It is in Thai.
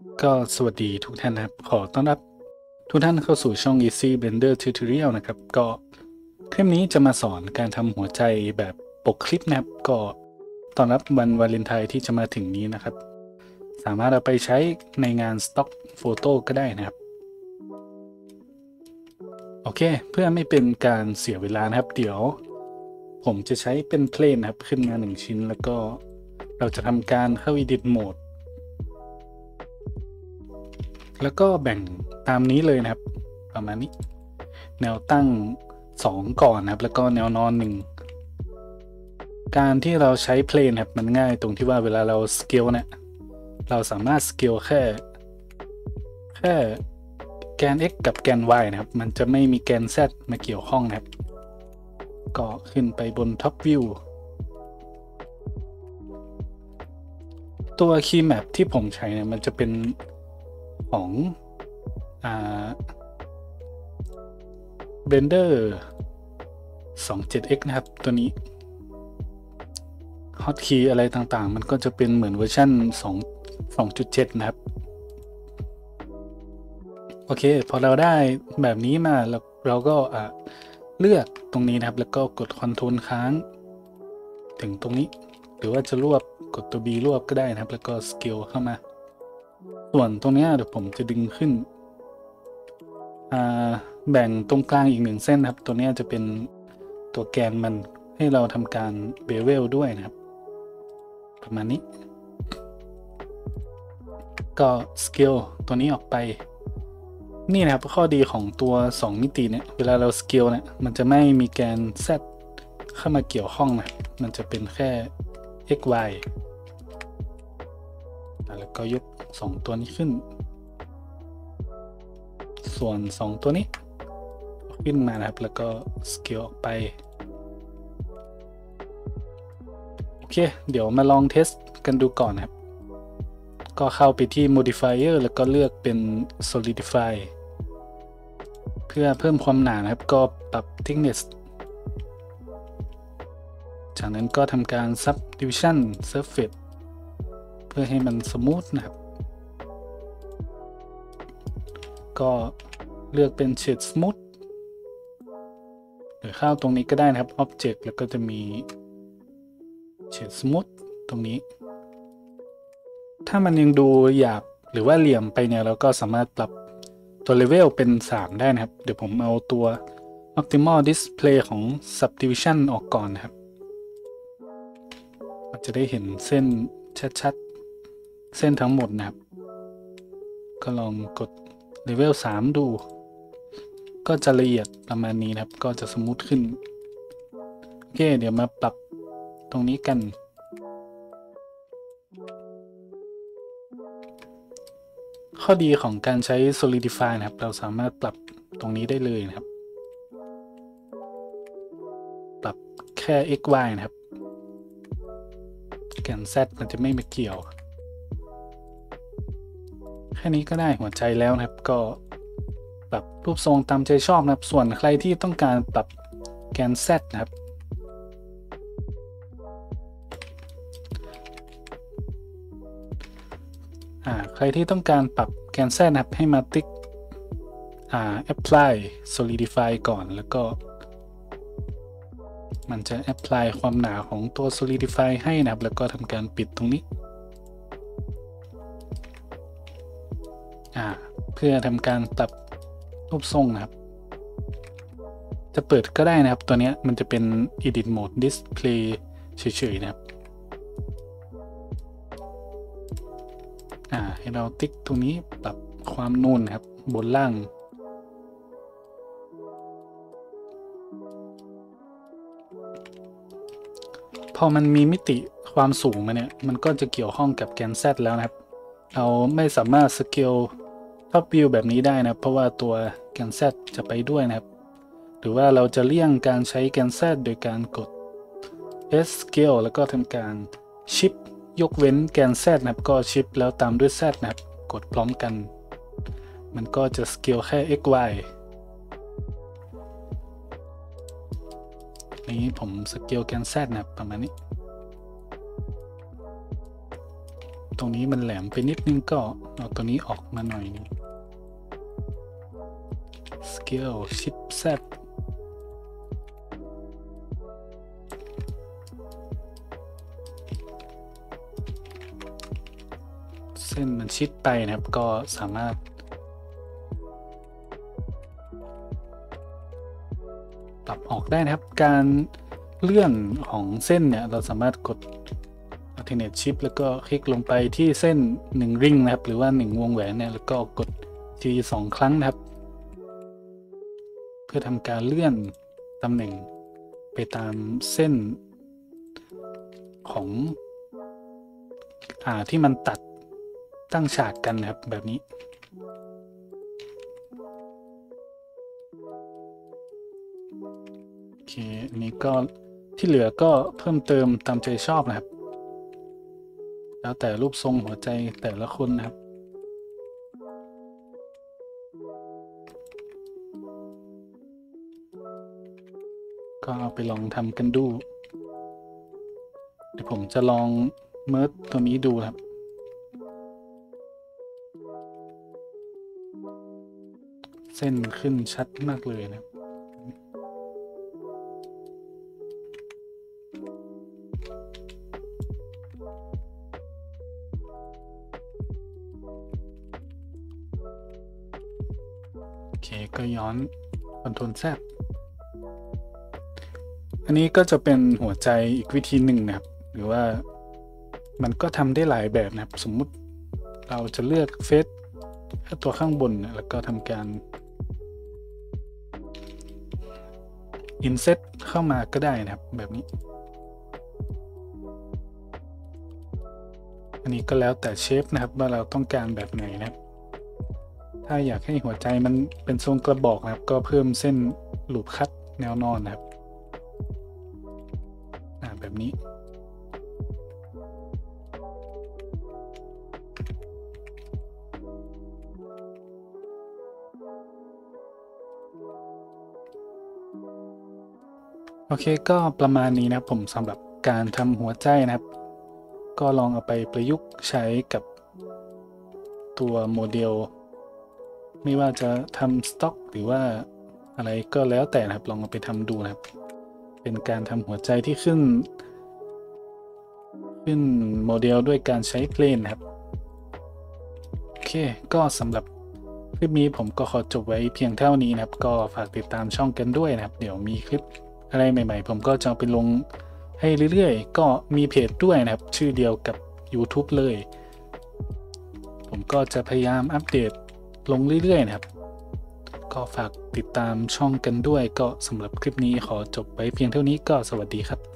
ก็สวัสดีทุกท่านนะครับขอต้อนรับทุกท่านเข้าสู่ช่อง Easy Blender Tutorial นะครับก็คลิปนี้จะมาสอนการทำหัวใจแบบปกคลิปนะครับก็ต้อนรับวันวาเลนไทน์ที่จะมาถึงนี้นะครับสามารถเอาไปใช้ในงาน Stock Photo ก็ได้นะครับโอเคเพื่อไม่เป็นการเสียเวลานะครับเดี๋ยวผมจะใช้เป็นเพลนนะครับขึ้นมา1ชิ้นแล้วก็เราจะทำการเข้า Edit Mode แล้วก็แบ่งตามนี้เลยนะครับประมาณนี้แนวตั้ง2ก่อนนะครับแล้วก็แนวนอน1การที่เราใช้เพลนครับมันง่ายตรงที่ว่าเวลาเราสเกลเนี่ยเราสามารถสเกลแค่แกน x กับแกน y นะครับมันจะไม่มีแกน z มาเกี่ยวข้องนะครับก็ขึ้นไปบน Top View ตัว Key Map ที่ผมใช้เนี่ยมันจะเป็นของBlender 27x นะครับตัวนี้ Hotkey อะไรต่างๆมันก็จะเป็นเหมือนเวอร์ชัน2.7 นะครับโอเคพอเราได้แบบนี้มาเราก็เลือกตรงนี้นะครับแล้วก็กด Ctrl ค้างถึงตรงนี้หรือว่าจะรวบกดตัว B รวบก็ได้นะครับแล้วก็ Scale เข้ามาส่วนตรงนี้เดี๋ยวผมจะดึงขึ้นแบ่งตรงกลางอีก1เส้นครับตัวนี้จะเป็นตัวแกนมันให้เราทำการเบเวลด้วยนะครับประมาณนี้ก็สเกลตัวนี้ออกไปนี่นะครับข้อดีของตัว2มิติเนี่ยเวลาเราสเกลเนี่ยมันจะไม่มีแกน z เข้ามาเกี่ยวข้องนะมันจะเป็นแค่ x y แล้วก็ยก2ตัวนี้ขึ้นส่วน2ตัวนี้ขึ้นมานะครับแล้วก็สเกลออกไปโอเคเดี๋ยวมาลองเทสกันดูก่อนนะครับก็เข้าไปที่ modifier แล้วก็เลือกเป็น solidify เพื่อเพิ่มความหนานะครับก็ปรับ thickness จากนั้นก็ทำการ subdivision surface เพื่อให้มันสมูทนะครับก็เลือกเป็น shade smooth หรือเข้าตรงนี้ก็ได้นะครับ object แล้วก็จะมี shade smooth ตรงนี้ถ้ามันยังดูหยาบหรือว่าเหลี่ยมไปเนี่ยเราก็สามารถปรับตัวเลเวลเป็น3ได้นะครับเดี๋ยวผมเอาตัว optimal display ของ subdivision ออกก่อนนะครับมันจะได้เห็นเส้นชัดๆเส้นทั้งหมดนะครับก็ลองกดเลเวล3ดูก็จะละเอียดประมาณนี้นะครับก็จะสมูทขึ้นโอเคเดี๋ยวมาปรับตรงนี้กันข้อดีของการใช้ solidify นะครับเราสามารถปรับตรงนี้ได้เลยนะครับปรับแค่ x y นะครับแกน z มันจะไม่มาเกี่ยวแค่นี้ก็ได้หัวใจแล้วนะครับก็ปรับรูปทรงตามใจชอบนะครับส่วนใครที่ต้องการปรับแกน z นะครับใครที่ต้องการปรับแกน z นะครับให้มาติ๊กapply solidify ก่อนแล้วก็มันจะ apply ความหนาของตัว solidify ให้นะครับแล้วก็ทำการปิดตรงนี้เพื่อทำการปรับรูปทรงนะครับจะเปิดก็ได้นะครับตัวนี้มันจะเป็น edit mode display เฉยๆนะครับให้เราติ๊กตรงนี้ปรับความนูนนะครับบนล่างพอมันมีมิติความสูงมาเนี่ยมันก็จะเกี่ยวข้องกับแกน z แล้วนะครับเราไม่สามารถสเกลท็อปวิวแบบนี้ได้นะเพราะว่าตัวแกน z จะไปด้วยนะครับหรือว่าเราจะเลี่ยงการใช้แกน z โดยการกด S scale แล้วก็ทำการ shift ยกเว้นแกน z นะครับก็ shift แล้วตามด้วย z นะครับกดพร้อมกันมันก็จะสเกลแค่ x y นี้ผมสเกลแกน z นะครับประมาณนี้ตรงนี้มันแหลมไปนิดนึงก็เอาตัวนี้ออกมาหน่อยนึง Scale Shift Z เส้นมันชิดไปนะครับก็สามารถปรับออกได้นะครับการเลื่อนของเส้นเนี่ยเราสามารถกด Alternate Shift แล้วก็คลิกลงไปที่เส้น1ริงนะครับหรือว่า1วงแหวนเนี่ยแล้วก็กดที2ครั้งนะครับเพื่อทำการเลื่อนตำแหน่งไปตามเส้นของที่มันตัดตั้งฉากกันนะครับแบบนี้โอเคอันนี้ก็ที่เหลือก็เพิ่มเติมตามใจชอบนะครับแล้วแต่รูปทรงหัวใจแต่ละคนนะครับก็เอาไปลองทำกันดูเดี๋ยวผมจะลองเมิร์จตัวนี้ดูครับเส้นขึ้นชัดมากเลยนะโอเคก็ย้อนCtrl Zอันนี้ก็จะเป็นหัวใจอีกวิธีหนึ่งนะครับหรือว่ามันก็ทำได้หลายแบบนะครับสมมุติเราจะเลือกเฟซตัวข้างบนแล้วก็ทำการ Inset เข้ามาก็ได้นะครับแบบนี้อันนี้ก็แล้วแต่เชฟนะครับว่าเราต้องการแบบไหนนะครับถ้าอยากให้หัวใจมันเป็นทรงกระบอกนะครับก็เพิ่มเส้นลูปคัตแนวนอนนะครับแบบนี้โอเคก็ประมาณนี้นะครับผมสำหรับการทำหัวใจนะครับก็ลองเอาไปประยุกต์ใช้กับตัวโมเดลไม่ว่าจะทำสต็อกหรือว่าอะไรก็แล้วแต่นะครับลองเอาไปทำดูนะครับเป็นการทำหัวใจที่ขึ้นโมเดลด้วยการใช้เพลนนะครับโอเคก็สำหรับคลิปนี้ผมก็ขอจบไว้เพียงเท่านี้นะครับก็ฝากติดตามช่องกันด้วยนะครับเดี๋ยวมีคลิปอะไรใหม่ๆผมก็จะไปลงให้เรื่อยๆก็มีเพจด้วยนะครับชื่อเดียวกับ YouTube เลยผมก็จะพยายามอัปเดตลงเรื่อยๆนะครับก็ฝากติดตามช่องกันด้วยก็สำหรับคลิปนี้ขอจบไว้เพียงเท่านี้ก็สวัสดีครับ